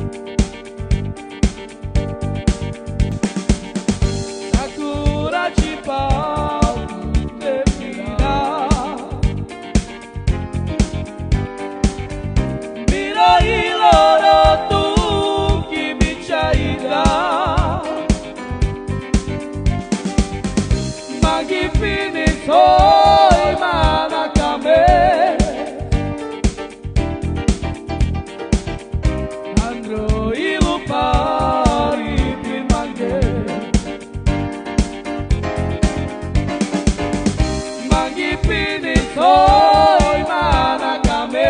Sakura de pau definirá. Mirai loro tu que me chaida. Magi finitoi manakame. Andro ilupari pinmange. Magi finitoi manakame.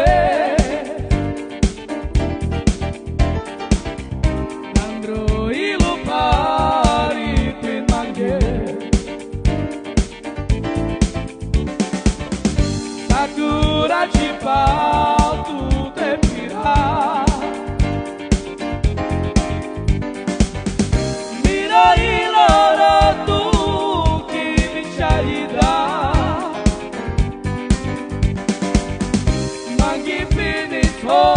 Andro ilupari pinmange. Sakura de pau tu definirá. Mirai loro tu que me chaida. Magi finito